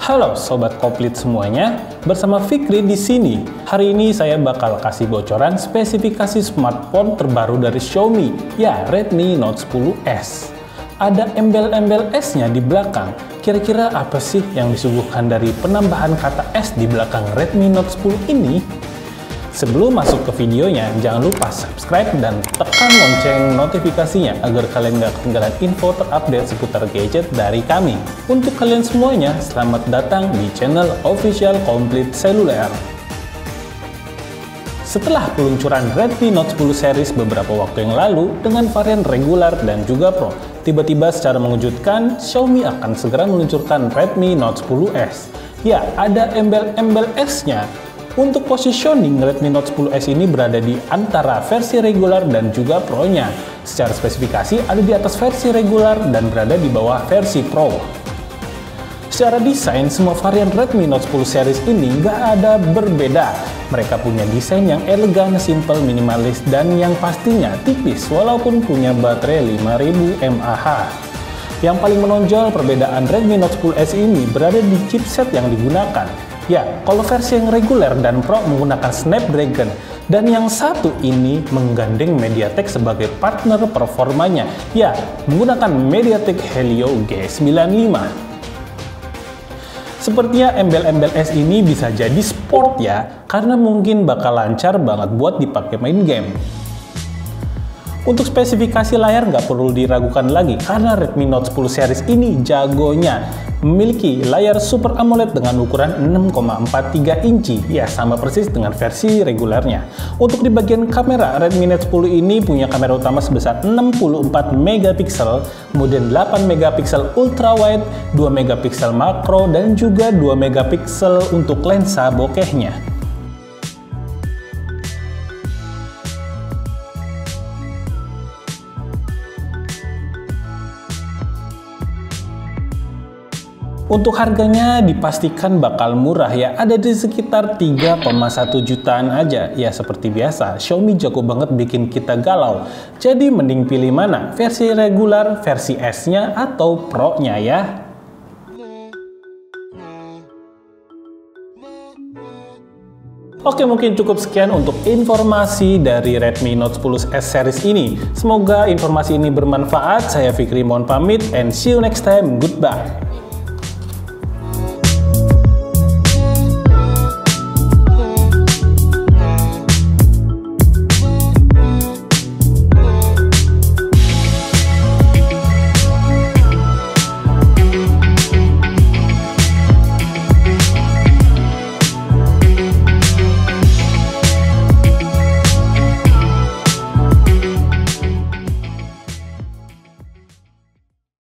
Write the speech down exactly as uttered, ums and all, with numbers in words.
Halo sobat komplit semuanya, bersama Fikri di sini. Hari ini saya bakal kasih bocoran spesifikasi smartphone terbaru dari Xiaomi, ya Redmi Note sepuluh S. Ada embel-embel S-nya di belakang. Kira-kira apa sih yang disuguhkan dari penambahan kata S di belakang Redmi Note sepuluh ini? Sebelum masuk ke videonya, jangan lupa subscribe dan tekan lonceng notifikasinya agar kalian gak ketinggalan info terupdate seputar gadget dari kami. Untuk kalian semuanya, selamat datang di channel Official Komplit Seluler. Setelah peluncuran Redmi Note sepuluh series beberapa waktu yang lalu dengan varian regular dan juga Pro, tiba-tiba secara mengejutkan Xiaomi akan segera meluncurkan Redmi Note sepuluh S. Ya, ada embel-embel S-nya. Untuk positioning, Redmi Note sepuluh S ini berada di antara versi regular dan juga Pro-nya. Secara spesifikasi, ada di atas versi regular dan berada di bawah versi Pro. Secara desain, semua varian Redmi Note sepuluh series ini nggak ada berbeda. Mereka punya desain yang elegan, simple, minimalis, dan yang pastinya tipis walaupun punya baterai lima ribu mAh. Yang paling menonjol perbedaan Redmi Note sepuluh S ini berada di chipset yang digunakan. Ya, kalau versi yang reguler dan Pro menggunakan Snapdragon, dan yang satu ini menggandeng MediaTek sebagai partner performanya, ya, menggunakan MediaTek Helio G sembilan lima. Sepertinya embel-embel S ini bisa jadi sport ya, karena mungkin bakal lancar banget buat dipakai main game. Untuk spesifikasi layar nggak perlu diragukan lagi, karena Redmi Note sepuluh series ini jagonya. Memiliki layar Super AMOLED dengan ukuran enam koma empat tiga inci, ya sama persis dengan versi regulernya. Untuk di bagian kamera, Redmi Note sepuluh ini punya kamera utama sebesar enam puluh empat megapiksel, kemudian delapan megapiksel ultrawide, dua megapiksel makro, dan juga dua megapiksel untuk lensa bokehnya. Untuk harganya dipastikan bakal murah ya, ada di sekitar tiga koma satu jutaan aja. Ya seperti biasa, Xiaomi jago banget bikin kita galau. Jadi mending pilih mana? Versi regular, versi S-nya, atau Pro-nya ya? Oke, mungkin cukup sekian untuk informasi dari Redmi Note sepuluh S series ini. Semoga informasi ini bermanfaat. Saya Fikri mohon pamit and see you next time. Goodbye.